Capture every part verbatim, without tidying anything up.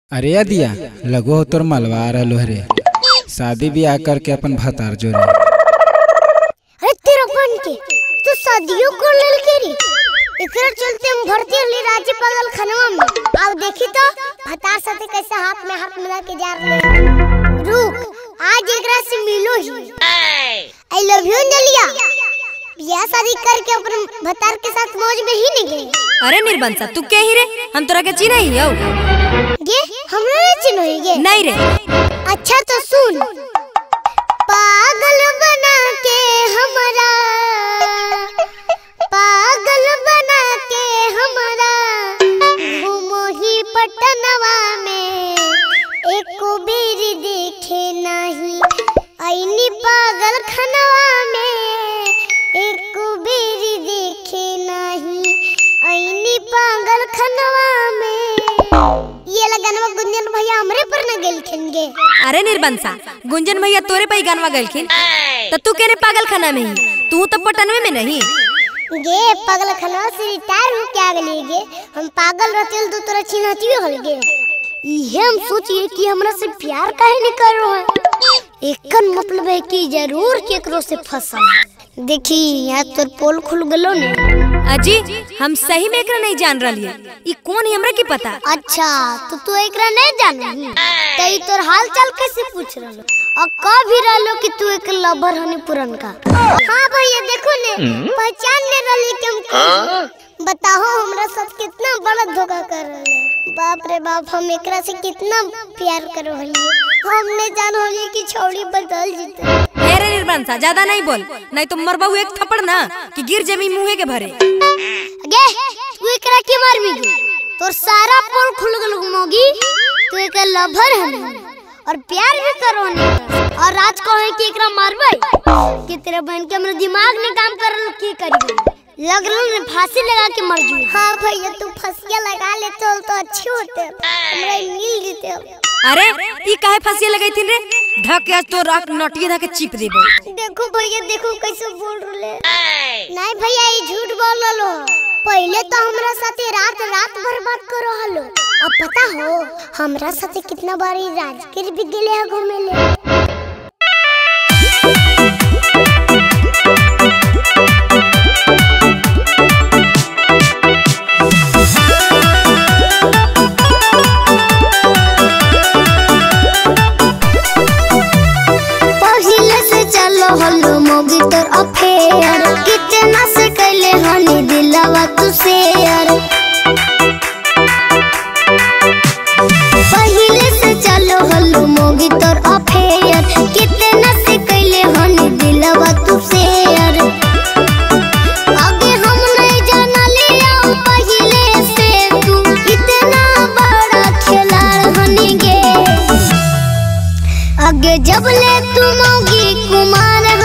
अरे दिया लगो हो तोर मलवा रहलो रे शादी ब्याह करके अपन भतार जो रे। अरे तेरा बन के तू शादियों को लेल के रे एकरा चलते हम भर्ती हली राज्य पागल खनवा में आओ देखी तो भतार साथे कैसे हाथ में हाथ मिला के जा रहे। रुक आज एकरा से मिलो ही। I love you अंजलिया। ब्याह शादी करके अपन भतार के साथ मौज में ही निकले। अरे निर्बंसा तू के ही रे हम तोरा के चिन्ह ही हो गे हमरा नहीं चिन्ह ही गे नहीं रे। अच्छा तो सुन पागल बना के हमारा पागल बना के हमारा घूमो ही पटनवा में एको बेरी देखे नहीं आईनी पागल खनवा में एको बेरी देखे नहीं आईनी पागल खनवा में। ये लगानवा गुंजन भैया हमरे पर न गेलखिन गे। अरे निर्बंसा गुंजन भैया तोरे पे गानवा गेलखिन तो तू केने पागल खाना में ही तू तो पटनवे में नहीं गे पागल खाना से रिटायर हो क्या गली गे हम पागल रहते तो तोरा चिन्हती हल गे। ये हम सोचिए कि हमरा से प्यार काहे नहीं कर रहा है एकन मतलब है कि जरूर केकरो से फंसल। देखी यहाँ तो पोल खुल गलो ने अजी हम सही में एकरा नहीं जान रही है ई कौन है हमरा की पता। अच्छा तो तू एकरा नहीं जान तई तोर हाल चाल कैसे पूछ रहलो और कब भी रहलो कि तू एक लवर हनी पुरन का। हां भैया देखो ने पहचान ले रहली कि हम बताओ हमरा साथ कितना बड़ा धोखा कर रहले। बाप रे बाप हम एकरा से कितना प्यार करो हली हमने जान होली कि छौड़ी बदल जीते। अरे निर्बंसा ज्यादा नहीं बोल नहीं तो मरबाऊ एक थप्पड़ ना कि गिर जमी मुंहे के भरे। गे तू एकरा के मारबी गे तोर सारा पोल खुल गल मोगी तू एक लवर है और प्यार भी करो ने और राज को है कि एकरा मारबे कि तेरे बहन के हमरा दिमाग ने काम करल की करी लग रहा ने फांसी लगा के मर जू। हां भैया तू फांसिया लगा ले तो तो अच्छी होते हमरा मिल जीते। अरे ई काहे फांसिया लगाई थी रे धके तो रात नटिए धके चिप देबो। देखो भैया देखो कैसे बोल रले नहीं भैया ये झूठ बोल लो पहले तो हमरा साथे रात रात बर्बाद करो हलो अब पता हो हमरा साथे कितना बार राजगीर भी गेले है घूमे ले। हलो मोगी तोर अफेयर कितना से कैले हनी दिलवा तू शेयर पहले से चलो हलो मोगी तोर अफेयर कितना से कैले हनी दिलवा तू शेयर आगे हम नहीं जाना लिया पहले से तू इतना बड़ा खिलाड़ हनी गे आगे जब ले तू मोगी कुमार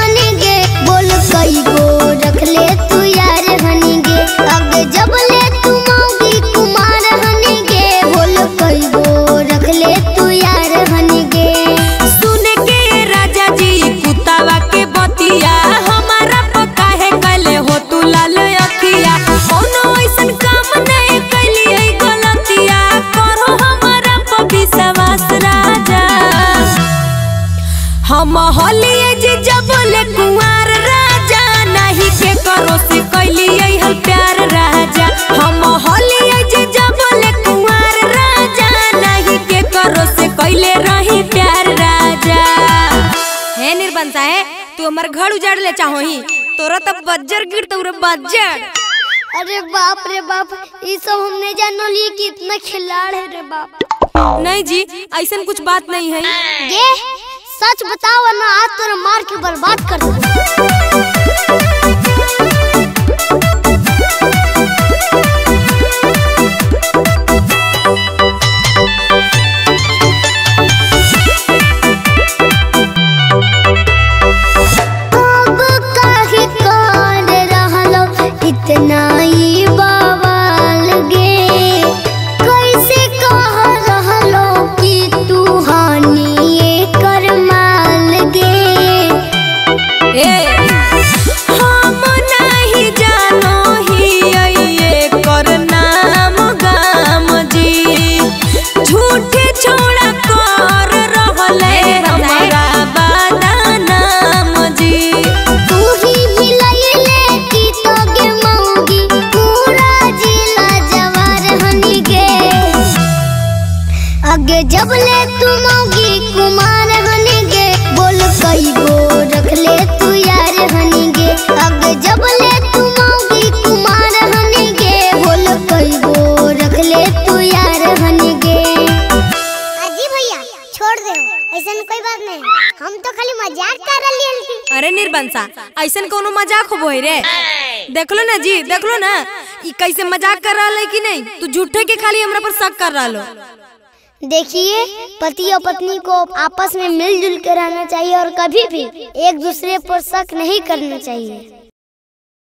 कई गो रख ले तू यार हनी गे आगे जब ले तू मौगी कुमार हनी गे बोल कई गो रख ले तू यार हनी गे। सुन के राजा जी कुतावा के बतिया हमारा पका है कले हो तू लाल अखिया कोनो ऐसन काम नहीं कैली है गलतिया करो हमारा पर विश्वास राजा हम होलिए जी जब ले कुंवार नहीं के करो से कैली हल प्यार राजा हम होलिए जे जब ले कुंवार राजा नहीं के करो से कैले रही प्यार राजा। है निर्बंसा है तू हमर घर उजाड़ ले चाहो ही तोरा तब बज्जर गिर तो बज्जर। अरे बाप रे बाप ये सब हमने जानो लिए कि इतना खिलाड़ है रे बाप। नहीं जी ऐसा कुछ बात नहीं है ये सच बताओ वरना आज तोरा मार के बर्बाद कर दूं। हाँ मजाक कर रही हल्की। अरे निर्बंसा, ऐसन कोनो मजाक हो बोई रे? देखलो ना जी, देखलो ना ई कैसे मजाक कर रहा है कि नहीं? तू झूठे के खाली हमरा पर शक कर रहा लो। देखिए, पति और पत्नी को आपस में मिलजुल के रहना चाहिए और कभी भी एक दूसरे पर शक नहीं करना चाहिए।